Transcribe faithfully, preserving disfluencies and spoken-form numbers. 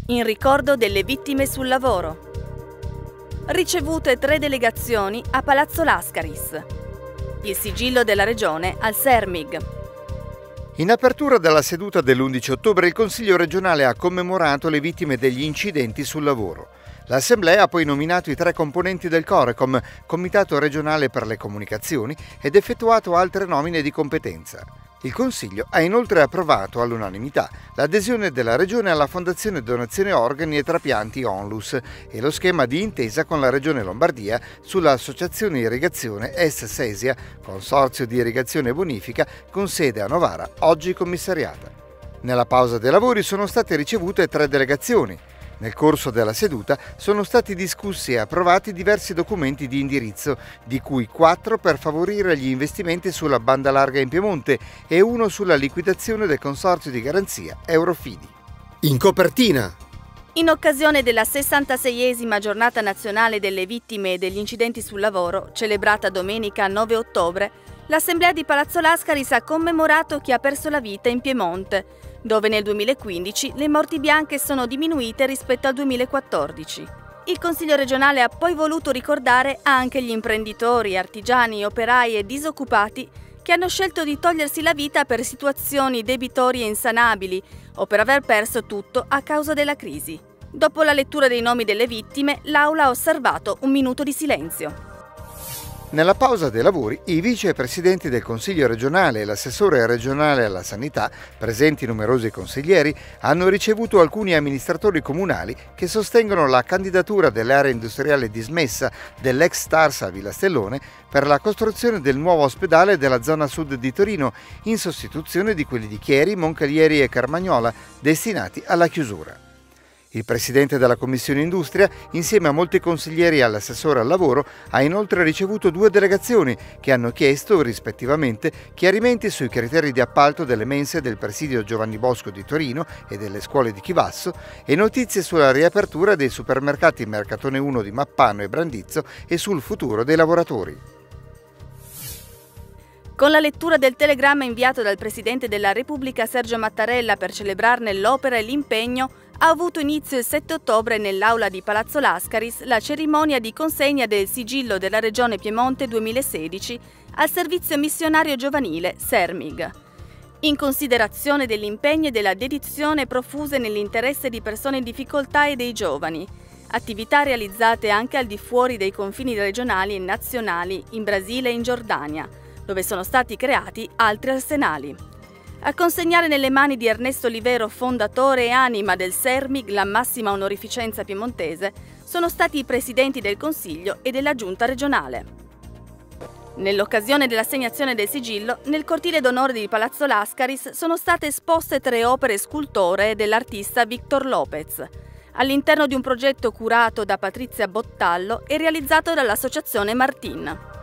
in ricordo delle vittime sul lavoro. Ricevute tre delegazioni a Palazzo Lascaris. Il sigillo della Regione al Sermig. In apertura della seduta dell'undici ottobre il Consiglio regionale ha commemorato le vittime degli incidenti sul lavoro. L'Assemblea ha poi nominato i tre componenti del Corecom, Comitato regionale per le comunicazioni, ed effettuato altre nomine di competenza. Il Consiglio ha inoltre approvato all'unanimità l'adesione della Regione alla Fondazione Donazione Organi e Trapianti Onlus e lo schema di intesa con la Regione Lombardia sull'Associazione Irrigazione Est Sesia, consorzio di irrigazione e bonifica con sede a Novara, oggi commissariata. Nella pausa dei lavori sono state ricevute tre delegazioni. Nel corso della seduta sono stati discussi e approvati diversi documenti di indirizzo, di cui quattro per favorire gli investimenti sulla banda larga in Piemonte e uno sulla liquidazione del consorzio di garanzia Eurofidi. In copertina. In occasione della sessantaseiesima giornata nazionale delle vittime e degli incidenti sul lavoro, celebrata domenica nove ottobre, l'Assemblea di Palazzo Lascaris ha commemorato chi ha perso la vita in Piemonte, dove nel duemilaquindici le morti bianche sono diminuite rispetto al duemilaquattordici. Il Consiglio regionale ha poi voluto ricordare anche gli imprenditori, artigiani, operai e disoccupati che hanno scelto di togliersi la vita per situazioni debitorie insanabili o per aver perso tutto a causa della crisi. Dopo la lettura dei nomi delle vittime, l'Aula ha osservato un minuto di silenzio. Nella pausa dei lavori, i vicepresidenti del Consiglio regionale e l'assessore regionale alla sanità, presenti numerosi consiglieri, hanno ricevuto alcuni amministratori comunali che sostengono la candidatura dell'area industriale dismessa dell'ex Starsa a Villastellone per la costruzione del nuovo ospedale della zona sud di Torino, in sostituzione di quelli di Chieri, Moncalieri e Carmagnola, destinati alla chiusura. Il presidente della Commissione Industria, insieme a molti consiglieri e all'assessore al lavoro, ha inoltre ricevuto due delegazioni che hanno chiesto, rispettivamente, chiarimenti sui criteri di appalto delle mense del presidio Giovanni Bosco di Torino e delle scuole di Chivasso e notizie sulla riapertura dei supermercati Mercatone uno di Mappano e Brandizzo e sul futuro dei lavoratori. Con la lettura del telegramma inviato dal Presidente della Repubblica Sergio Mattarella per celebrarne l'opera e l'impegno, ha avuto inizio il sette ottobre nell'Aula di Palazzo Lascaris la cerimonia di consegna del sigillo della Regione Piemonte duemilasedici al Servizio Missionario Giovanile Sermig. In considerazione dell'impegno e della dedizione profuse nell'interesse di persone in difficoltà e dei giovani, attività realizzate anche al di fuori dei confini regionali e nazionali in Brasile e in Giordania, dove sono stati creati altri arsenali. A consegnare nelle mani di Ernesto Olivero, fondatore e anima del Sermig, la massima onorificenza piemontese, sono stati i presidenti del Consiglio e della Giunta regionale. Nell'occasione dell'assegnazione del sigillo, nel cortile d'onore di Palazzo Lascaris sono state esposte tre opere scultoree dell'artista Victor Lopez, all'interno di un progetto curato da Patrizia Bottallo e realizzato dall'Associazione Martin.